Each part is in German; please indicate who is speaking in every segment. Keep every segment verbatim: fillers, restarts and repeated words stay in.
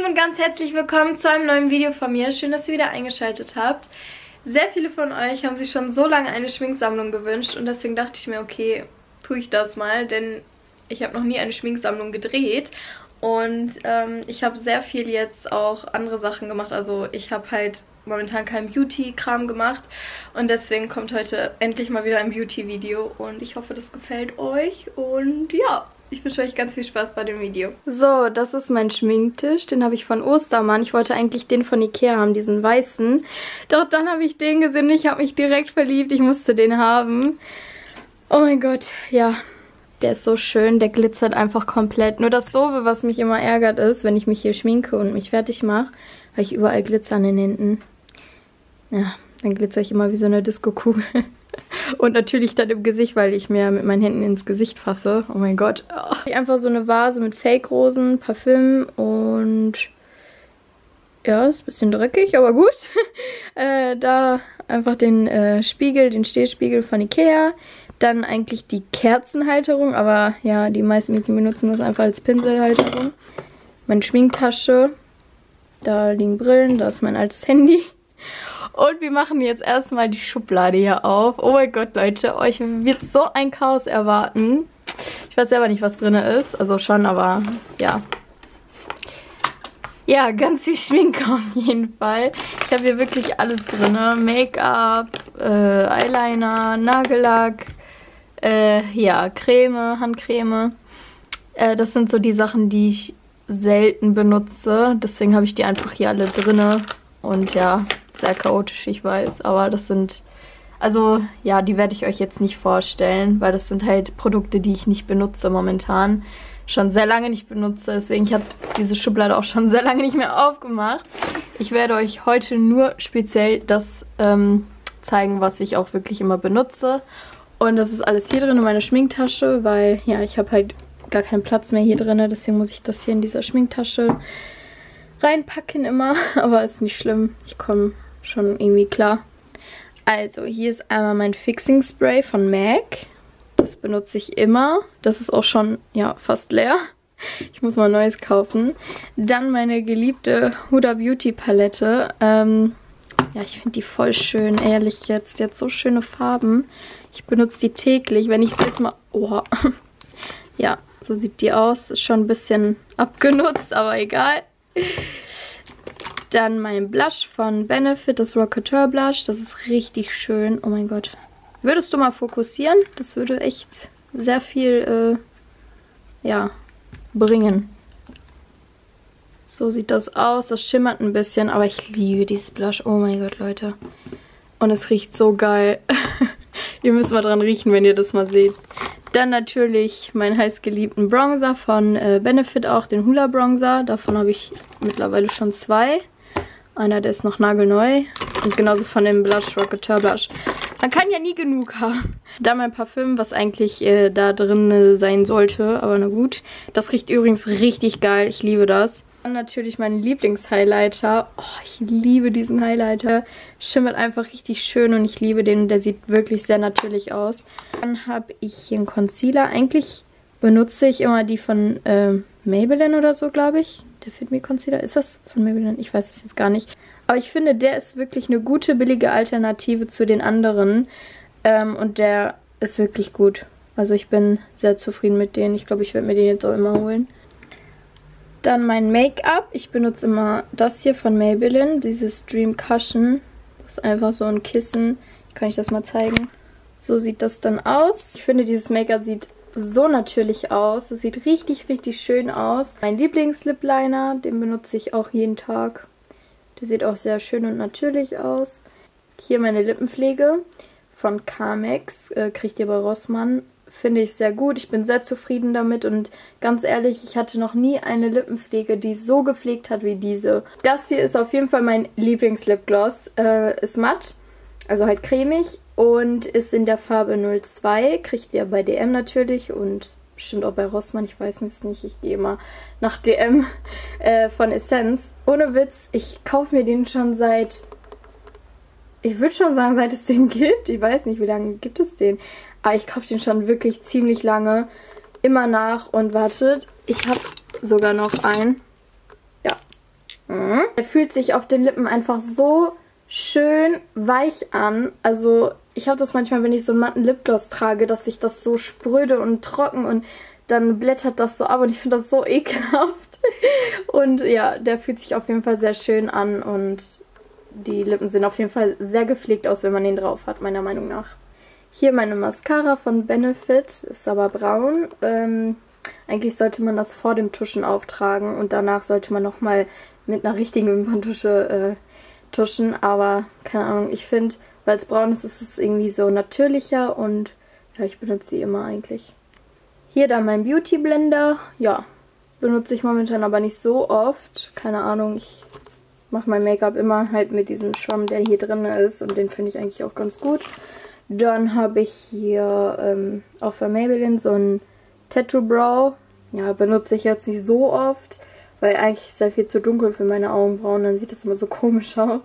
Speaker 1: Lieben und ganz herzlich willkommen zu einem neuen Video von mir. Schön, dass ihr wieder eingeschaltet habt. Sehr viele von euch haben sich schon so lange eine Schminksammlung gewünscht und deswegen dachte ich mir, okay, tue ich das mal, denn ich habe noch nie eine Schminksammlung gedreht und ähm, ich habe sehr viel jetzt auch andere Sachen gemacht. Also ich habe halt momentan kein Beauty-Kram gemacht und deswegen kommt heute endlich mal wieder ein Beauty-Video und ich hoffe, das gefällt euch und ja, ich wünsche euch ganz viel Spaß bei dem Video. So, das ist mein Schminktisch, den habe ich von Ostermann. Ich wollte eigentlich den von Ikea haben, diesen weißen, doch dann habe ich den gesehen und ich habe mich direkt verliebt, ich musste den haben. Oh mein Gott, ja, der ist so schön, der glitzert einfach komplett. Nur das Doofe, was mich immer ärgert ist, wenn ich mich hier schminke und mich fertig mache, habe ich überall Glitzer an den Händen. Ja, dann glitzer ich immer wie so eine Disco-Kugel. Und natürlich dann im Gesicht, weil ich mir mit meinen Händen ins Gesicht fasse. Oh mein Gott. Oh. Einfach so eine Vase mit Fake-Rosen, Parfüm und ja, ist ein bisschen dreckig, aber gut. äh, da einfach den äh, Spiegel, den Stehspiegel von Ikea. Dann eigentlich die Kerzenhalterung, aber ja, die meisten Mädchen benutzen das einfach als Pinselhalterung. Meine Schminktasche. Da liegen Brillen, da ist mein altes Handy. Und wir machen jetzt erstmal die Schublade hier auf. Oh mein Gott, Leute, euch wird so ein Chaos erwarten. Ich weiß selber nicht, was drin ist. Also schon, aber ja. Ja, ganz viel Schminke auf jeden Fall. Ich habe hier wirklich alles drin. Make-up, äh, Eyeliner, Nagellack, äh, ja, Creme, Handcreme. Äh, das sind so die Sachen, die ich selten benutze. Deswegen habe ich die einfach hier alle drin. Und ja, sehr chaotisch, ich weiß, aber das sind, also ja, die werde ich euch jetzt nicht vorstellen, weil das sind halt Produkte, die ich nicht benutze momentan, schon sehr lange nicht benutze, deswegen ich habe diese Schublade auch schon sehr lange nicht mehr aufgemacht. Ich werde euch heute nur speziell das ähm, zeigen, was ich auch wirklich immer benutze und das ist alles hier drin in meiner Schminktasche, weil ja, ich habe halt gar keinen Platz mehr hier drin, deswegen muss ich das hier in dieser Schminktasche reinpacken immer, aber ist nicht schlimm, ich komme schon irgendwie klar. Also hier ist einmal mein Fixing Spray von MAC. Das benutze ich immer. Das ist auch schon ja fast leer. Ich muss mal ein neues kaufen. Dann meine geliebte Huda Beauty Palette. Ähm, ja, ich finde die voll schön, ehrlich jetzt. Die hat so schöne Farben. Ich benutze die täglich. Wenn ich sie jetzt mal... Oha. Ja, so sieht die aus. Ist schon ein bisschen abgenutzt, aber egal. Dann mein Blush von Benefit, das Rocketeur Blush. Das ist richtig schön. Oh mein Gott. Würdest du mal fokussieren? Das würde echt sehr viel, äh, ja, bringen. So sieht das aus. Das schimmert ein bisschen, aber ich liebe dieses Blush. Oh mein Gott, Leute. Und es riecht so geil. Ihr müsst mal dran riechen, wenn ihr das mal seht. Dann natürlich meinen heißgeliebten Bronzer von äh, Benefit auch, den Hoola Bronzer. Davon habe ich mittlerweile schon zwei. Einer, der ist noch nagelneu. Und genauso von dem Blush, Rocketeur Blush. Man kann ja nie genug haben. Dann mein Parfüm, was eigentlich äh, da drin äh, sein sollte. Aber na gut. Das riecht übrigens richtig geil. Ich liebe das. Dann natürlich mein Lieblingshighlighter. Oh, ich liebe diesen Highlighter. Schimmert einfach richtig schön und ich liebe den. Der sieht wirklich sehr natürlich aus. Dann habe ich hier einen Concealer. Eigentlich benutze ich immer die von äh, Maybelline oder so, glaube ich. Der Fit Me Concealer. Ist das von Maybelline? Ich weiß es jetzt gar nicht. Aber ich finde, der ist wirklich eine gute, billige Alternative zu den anderen. Ähm, und der ist wirklich gut. Also ich bin sehr zufrieden mit denen. Ich glaube, ich werde mir den jetzt auch immer holen. Dann mein Make-up. Ich benutze immer das hier von Maybelline, dieses Dream Cushion. Das ist einfach so ein Kissen. Kann ich das mal zeigen? So sieht das dann aus. Ich finde, dieses Make-up sieht so natürlich aus. Es sieht richtig, richtig schön aus. Mein Lieblings-Lip-Liner, den benutze ich auch jeden Tag. Der sieht auch sehr schön und natürlich aus. Hier meine Lippenpflege von Carmex. Äh, kriegt ihr bei Rossmann. Finde ich sehr gut. Ich bin sehr zufrieden damit und ganz ehrlich, ich hatte noch nie eine Lippenpflege, die so gepflegt hat wie diese. Das hier ist auf jeden Fall mein Lieblings-Lipgloss. Äh, ist matt, also halt cremig und ist in der Farbe null zwei. Kriegt ihr bei D M natürlich und bestimmt auch bei Rossmann. Ich weiß es nicht, ich gehe immer nach D M äh, von Essence. Ohne Witz, ich kaufe mir den schon seit... Ich würde schon sagen, seit es den gibt. Ich weiß nicht, wie lange gibt es den. Aber ich kaufe den schon wirklich ziemlich lange. Immer nach. Und wartet, ich habe sogar noch einen. Ja, Mhm. Der fühlt sich auf den Lippen einfach so schön weich an. Also ich habe das manchmal, wenn ich so einen matten Lipgloss trage, dass sich das so spröde und trocken und dann blättert das so ab und ich finde das so ekelhaft. Und ja, der fühlt sich auf jeden Fall sehr schön an und die Lippen sehen auf jeden Fall sehr gepflegt aus, wenn man den drauf hat, meiner Meinung nach. Hier meine Mascara von Benefit, ist aber braun. Ähm, eigentlich sollte man das vor dem Tuschen auftragen und danach sollte man nochmal mit einer richtigen Wimperntusche äh, tuschen. Aber keine Ahnung, ich finde, weil es braun ist, ist es irgendwie so natürlicher und ja, ich benutze sie immer eigentlich. Hier dann mein Beauty Blender, ja, benutze ich momentan aber nicht so oft. Keine Ahnung, ich mache mein Make-up immer halt mit diesem Schwamm, der hier drin ist und den finde ich eigentlich auch ganz gut. Dann habe ich hier ähm, auch von Maybelline so ein Tattoo Brow. Ja, benutze ich jetzt nicht so oft, weil eigentlich ist er viel zu dunkel für meine Augenbrauen. Dann sieht das immer so komisch aus.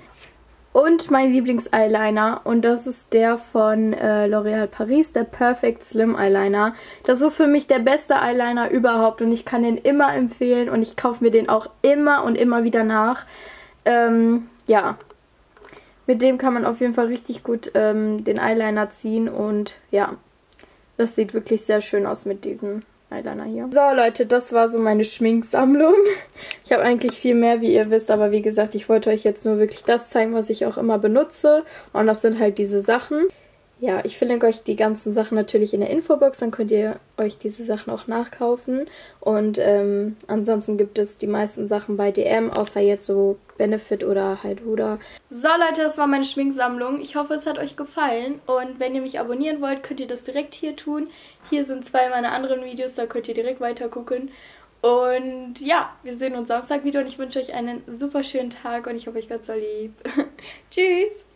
Speaker 1: Und mein Lieblings-Eyeliner. Und das ist der von äh, L'Oréal Paris, der Perfect Slim Eyeliner. Das ist für mich der beste Eyeliner überhaupt. Und ich kann den immer empfehlen. Und ich kaufe mir den auch immer und immer wieder nach. Ähm, ja. Mit dem kann man auf jeden Fall richtig gut ähm, den Eyeliner ziehen. Und ja, das sieht wirklich sehr schön aus mit diesem Eyeliner hier. So Leute, das war so meine Schminksammlung. Ich habe eigentlich viel mehr, wie ihr wisst, aber wie gesagt, ich wollte euch jetzt nur wirklich das zeigen, was ich auch immer benutze. Und das sind halt diese Sachen. Ja, ich verlinke euch die ganzen Sachen natürlich in der Infobox, dann könnt ihr euch diese Sachen auch nachkaufen. Und ähm, ansonsten gibt es die meisten Sachen bei D M, außer jetzt so Benefit oder halt Huda. So Leute, das war meine Schminksammlung. Ich hoffe, es hat euch gefallen. Und wenn ihr mich abonnieren wollt, könnt ihr das direkt hier tun. Hier sind zwei meiner anderen Videos, da könnt ihr direkt weiter gucken. Und ja, wir sehen uns Samstag wieder und ich wünsche euch einen super schönen Tag und ich hoffe, euch ganz so lieb. Tschüss!